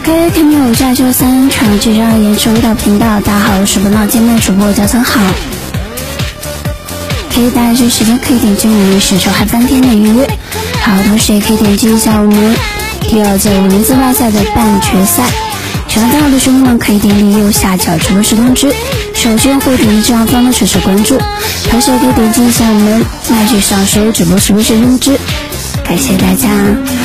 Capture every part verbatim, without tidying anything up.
嘿，看你有下周三场这张延迟舞蹈频道，大家好，我是本档节目主播叫森好。可以大家这时间可以点击我们选手嗨翻天的音乐，好，同时也可以点击一下我们第二届五零四大赛的半决赛。喜欢大号的兄弟们可以点击右下角直播时通知，手机用户点击这样方的实时关注，同时也可以点击一下我们麦剧上所有直播时不时通知，感谢大家。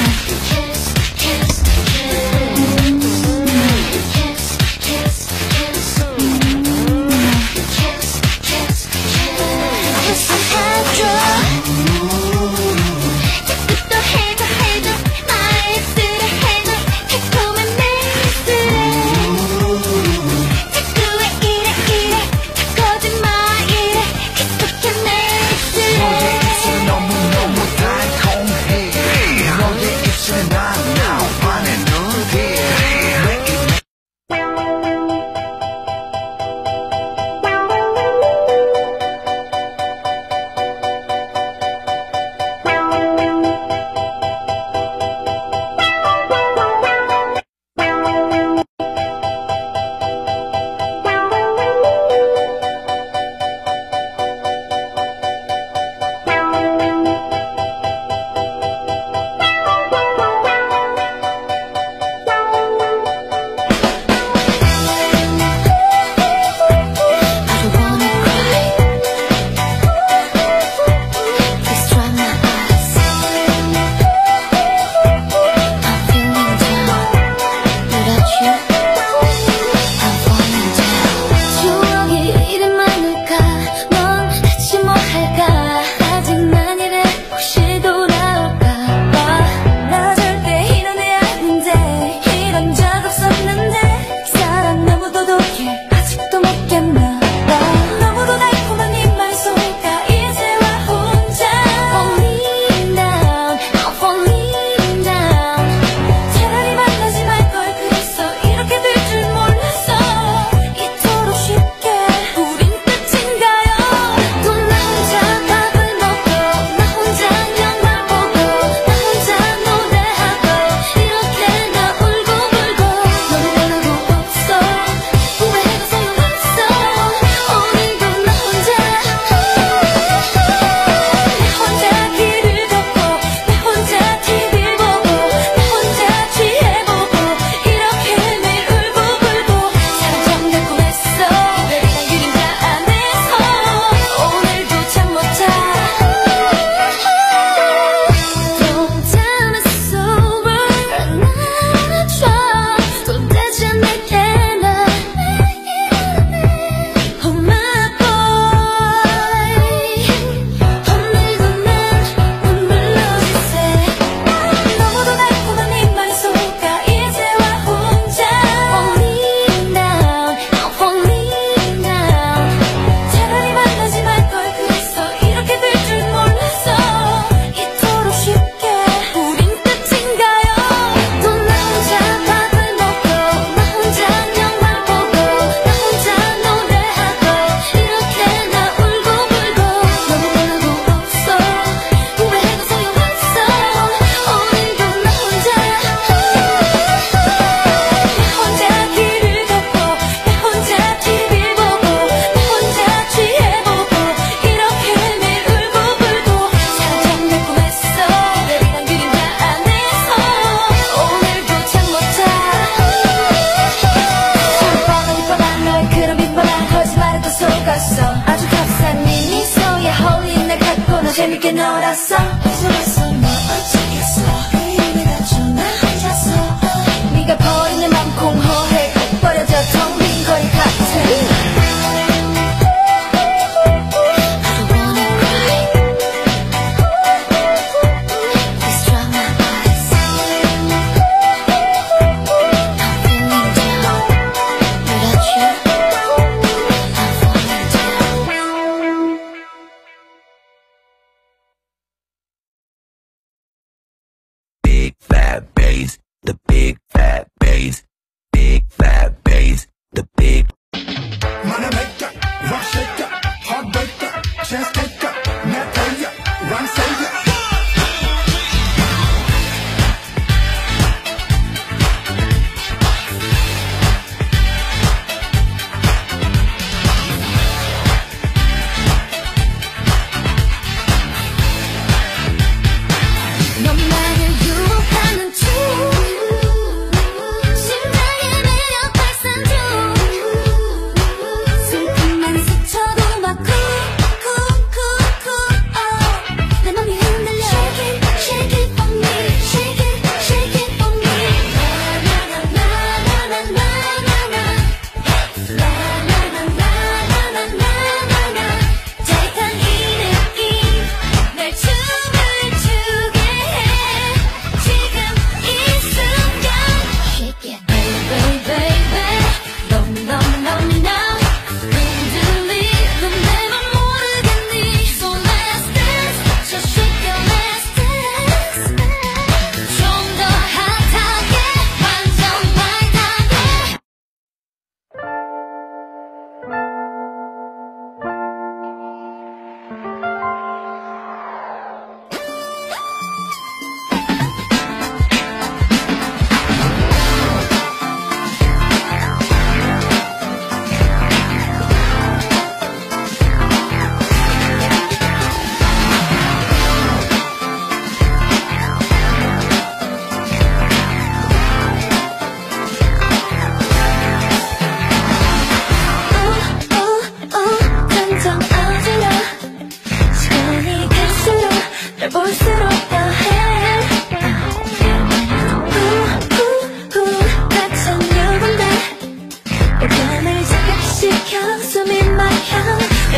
재밌게 놀았어 속았어 뭐 어쩌겠어 이미 다쳐 나 혼자서 네가 버린 내 맘 공허해 꼭 버려져 텅 빈 거리 같아 The big fat bass, big fat bass, the big. Money maker, rock shaker, heartbreaker, chance taker, net player, run savior.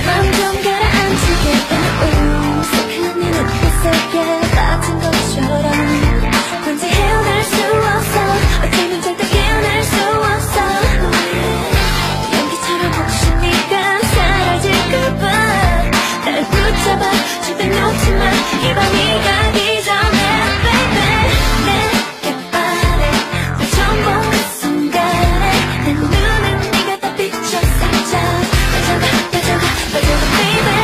마음 좀 가라앉히게 우 새카만 네 눈빛에 같은 것처럼 왠지 헤어날 수 없어 어쩌면 절대 깨어날 수 없어 연기처럼 혹시 네가 사라질까봐 날 붙잡아 절대 놓지마 이 밤이 가기 전에 baby 내게 바래 날 처음 본 순간에 내 눈은 네가 다 비춰 살짝 빠져가 빠져가 빠져가 baby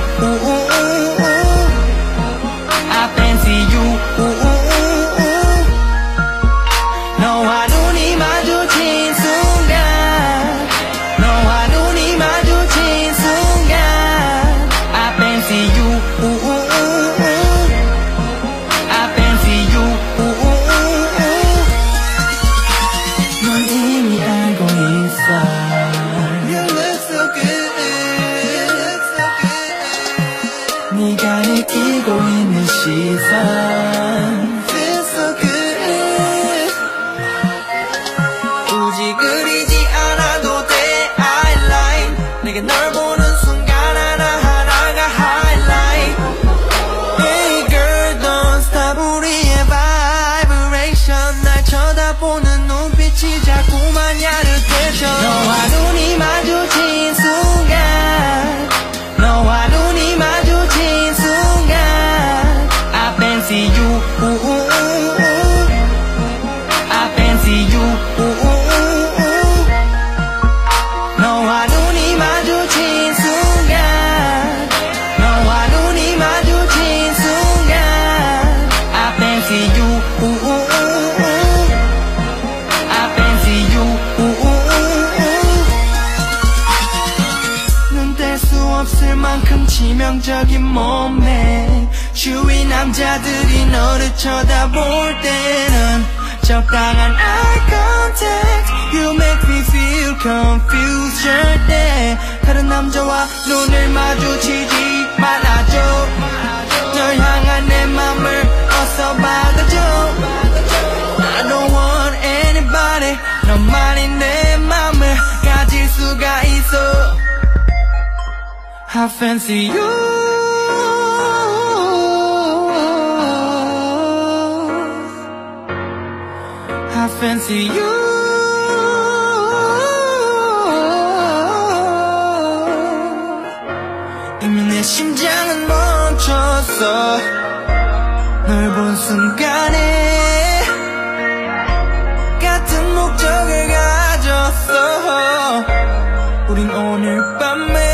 I fancy you. 너와 눈이 마주친 순간, 너와 눈이 마주친 순간 I fancy you. I fancy you. 넌 이미 알고 있어. You look so good. 네가 느끼고 있는 시선 Feel so good. 굳이 그리지 않아도 돼 I like 내게 널 보는 순간 하나하나가 highlight. Hey girl don't stop 우리의 vibration. 날 쳐다보는 눈빛이 자꾸만 야릇해져. 너와 눈이 마주친 순간, 너와 눈이 마주친 순간 I fancy you. I fancy you. 너와 눈이 마주친 순간, 너와 눈이 마주친 순간 I fancy you. I fancy you. 눈 뗄 수 없을 만큼 치명적인 몸매, 주위 남자들이 너를 쳐다볼 때는 적당한 eye contact. You make me feel confused. 절대 다른 남자와 눈을 마주치지 말아줘. 널 향한 내 맘을 어서 받아줘. I don't want anybody. 너만이 내 맘을 가질 수가 있어. I fancy you. I fancy you. 이미 내 심장은 멈췄어. 널 본 순간에 같은 목적을 가졌어. 우린 오늘 밤에